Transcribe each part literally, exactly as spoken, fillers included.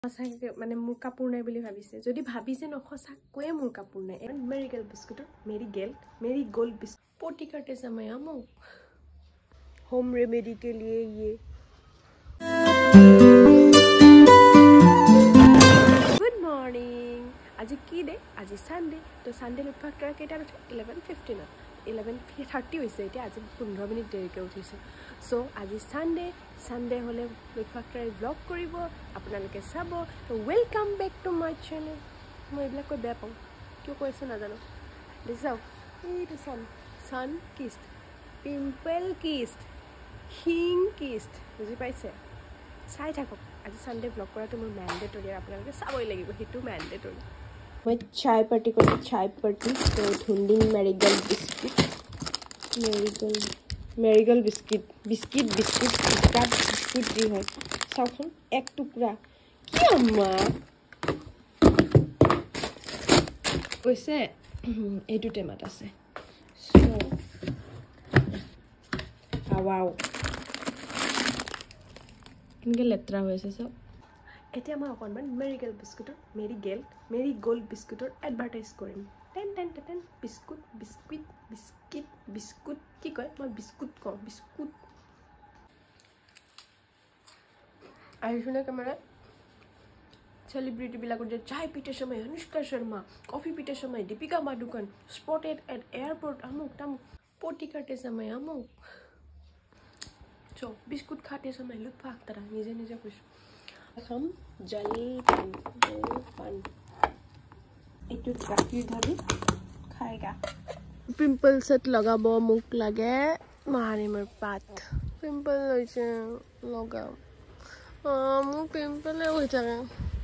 সঁচাকে মানে মোৰ কাপোৰ নাই বুলি ভাবিছে যদি ভাবিছে ন সঁচাকৈয়ে মোৰ কাপোৰ নাই Marigold biscuit Marigold Marigold biscuit पोटी काटे समय हम होम रेमेडी के लिए ये गुड मॉर्निंग आज की डे आज संडे तो संडे लुट फैक्टर केटा उठे इलेवन फिफ्टीन इलेवन थर्टी হৈছে এতিয়া আজি পোন্ধৰ মিনিট দেৰিকে উঠিছে সো আজি সানডে সানডে হলে লুট ফ্যাক্টৰ ব্লগ কৰিব আপোনালোকে চাব তো welcome back to my channel মই এইবিলাক কৈ বেয়া পাওঁ কিয় কৈছো নাজানো দেখাও এইটো সান সান কিস্ট পিম্পল কিস্ট হিং কিস্ট বুজি পাইছে চাই থাকক আজি সানডে ব্লগ কৰাটো মোৰ ম্যান্ডেটৰি আপোনালোকে চাবই লাগিব হেতু ম্যান্ডেটৰি मैं चाय पार्टी को चाय पार्टी तो ढूंढिंग Marigold biscuit Marigold Marigold biscuit biscuit biscuit इसका बिस्कुट जी है साउन एक टुकड़ा क्या माँ वैसे ये दो टेमाटा से सो आवाओ इनके लेत्रा हुए से सब এতিয়া মই অকনমান মেৰিগোল্ড বিস্কুটৰ মেৰিগোল্ড মেৰিগোল্ড বিস্কুটৰ এডভাৰটাইজ কৰিম ten ten ten biscuit biscuit biscuit biscuit কি কয় মই বিস্কুট কওঁ বিস্কুট আইছনে কেমেৰা সেলিব্ৰিটি বিলাকৰ যে চাই পিতে সময় অনুষ্কা শৰ্মা কফি পিতে সময় Deepika Padukone spotted at airport আমুক তাম पोटी काटे समय আমুক সো বিস্কুট খাতে সময় লুট ফাক্তারা নিজে নিজে কৈছো हम जल पान पान एक गाखिर ढाली खाएगा पिम्पल सेट लगाबो मुख लागे मारे मोर पात पिम्पल होइছে লগা आ मु पिम्पल हो जाए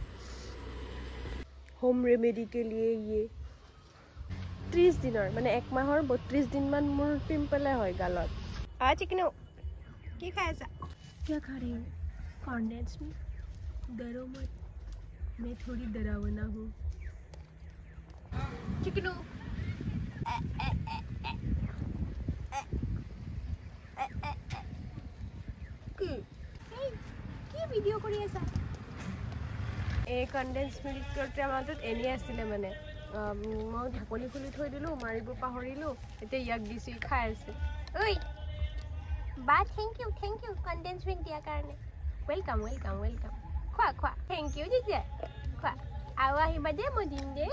होम रेमेडी के लिए ये तीस दिनर माने एक माहर बत्रीस दिन मान मोर पिम्पल होय गालत आ चिकनो की खायसा क्या खा रही हो कॉन्डेंस में डरो मत मैं थोड़ी डरावना हूँ चिकनो की की वीडियो কৰি আছা এই কনডেন্স মিল্ক করতে আমাদের এনি আসলে মানে মই ঢাকনি খুলি থৈ দিলো মাৰিব পাহৰিলো এতিয়া ইয়াক দিছি খাই আছে ওই বা thank you thank you condense milk দিয়া কাৰণে ওয়েলকাম ওয়েলকাম ওয়েলকাম খোৱা খোৱা থ্যাংক ইউ দিছে খোৱা আৰু আহিবা দে মই দিম দে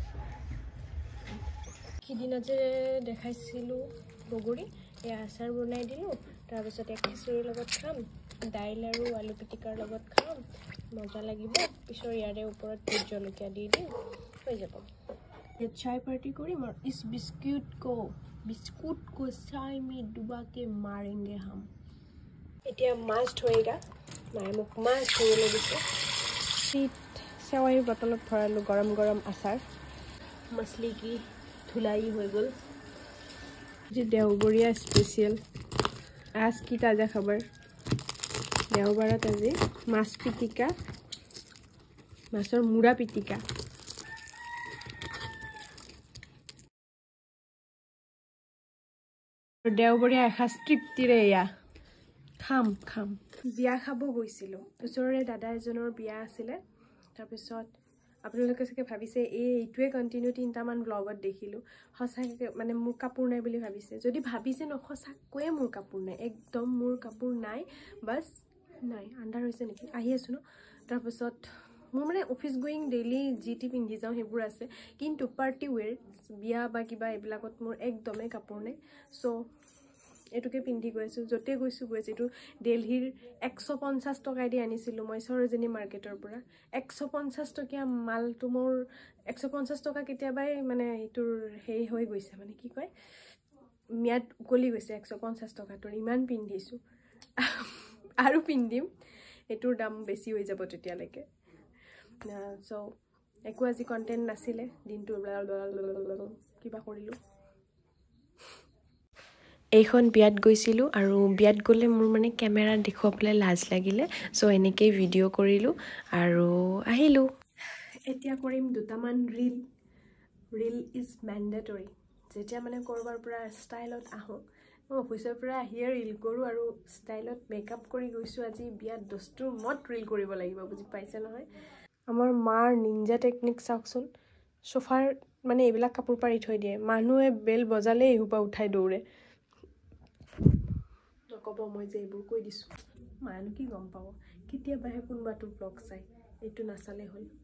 কিদিনা যে দেখাইছিলো বগৰী এই আচাৰ বনাই দিলো তাৰ পিছত এক খিচুৰিৰ লগত খাম দাইল আৰু আলু পিটিকাৰ লগত খাম মজা লাগিব পিছৰ ইয়াৰে ওপৰত ভোট জলকীয়া দি দিম হৈ যাব ये चाय पार्टी करी और इस बिस्कुट को बिस्कुट को चाय में डुबा के मारेंगे हम इतना मस्त होएगा माय मुख मस्त हो लगिছে सीट सेवाई बोतलत भरालो गरम गरम आचार मछली की धुलाई हो गल जे देवबरिया स्पेशल आज की ताजा खबर देवबारत আজি মাছ পিটিকা মাছৰ মুড়া পিটিকা দেওবৰীয়া এসাজ তৃপ্তিৰে এয়া খাম খাম বিয়া খাব গৈছিলো ওচৰৰে দাদা এজনৰ বিয়া আছিলে তাৰপিছত আপোনালোকে চাগে ভাবিছে এই এইটোৱে কন্টিনিউ তিনটামান ব্লগত দেখিলো সঁচাকে মানে মোৰ কাপোৰ নাই বুলি ভাবিছে যদি ভাবিছে ন সঁচাকৈয়ে মোৰ কাপোৰ নাই একদম মোৰ কাপোৰ নাই বাস নাই আন্ডাৰ হৈছে নেকি আহি আছো ন তাৰপিছত মোৰ মানে অফিস গোইং ডেইলি জিটি পিন্ধি যাওঁ হেবোৰ আছে কিন্তু পাৰ্টি ওৱেৰ বিয়া বা কিবা এবিলাকত মোৰ একদমে কাপোৰ নাই সো এটুকে পিন্ধি গৈছো জতে গৈছো গৈছো এটো দিল্লীৰ এশ পঞ্চাশ টকা দি আনিছিলো মই সৰজনী মাৰ্কেটৰ পৰা এশ পঞ্চাশ টকা মাল তোমাৰ এশ পঞ্চাশ টকা কেতিয়াবাই মানে এটোৰ হেই হৈ গৈছে মানে কি কয় মিয়াত উকলি গৈছে এশ পঞ্চাশ টকা তোৰ ইমান পিন্ধিছো আৰু পিন্ধিম এটোৰ দাম বেছি হৈ যাব তেতিয়ালৈকে সো একো আজি কন্টেন্ট নাছিলে দিনটো কিবা কৰিলো এইখন বিয়াত গৈছিলো আৰু বিয়াত গলে মোৰ মানে ক্যামেৰা দেখুৱাবলে লাজ লাগিলে সো এনেকৈ ভিডিও কৰিলো আৰু আহিলো এতিয়া কৰিম দুটামান ৰীল ৰীল ইজ ম্যান্ডেটৰি যেতিয়া মানে কৰবাৰ পৰা ষ্টাইলত আহো মই অফিচৰ পৰা আহিয়ে ৰিল কৰোঁ আৰু ষ্টাইলত মেকআপ কৰি গৈছোঁ আজি বিয়াত দস্তুৰ মত ৰিল কৰিব লাগিব বুজি পাইছে নহয় আমাৰ মাৰ নিঞ্জা টেকনিক চাওকচোন সোফাৰ মানে এইবিলাক কাপোৰ পাৰি থৈ দিয়ে মানুহে বেল বজালে এহুপা উঠাই দৌৰে নক'ব মই যে এইবোৰ কৈ দিছোঁ মায়েনো কি গম পাব কেতিয়াবাহে কোনোবাটো ব্লগ চাই এইটো নাচালে হ'ল